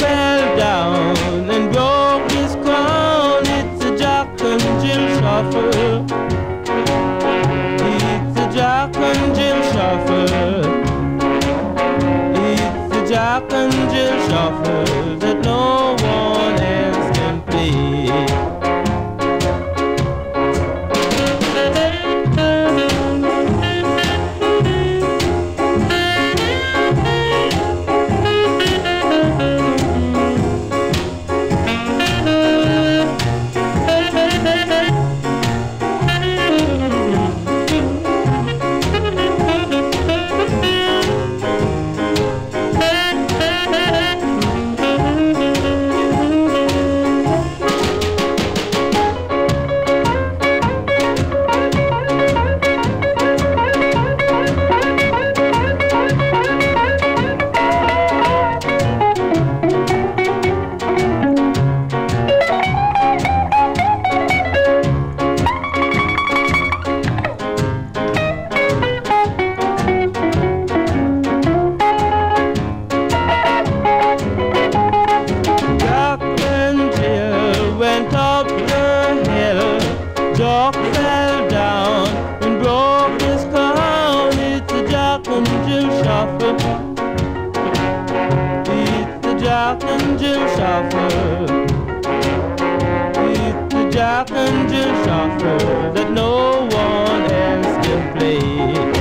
fell down and broke his crown. It's a Jack and Jill shuffle. It's a Jack and Jill shuffle. It's a Jack and Jill shuffle that no one else can play. Jack fell down and broke his crown. It's a Jack and Jill shuffle. It's a Jack and Jill shuffle. It's a Jack and Jill shuffle that no one else can play.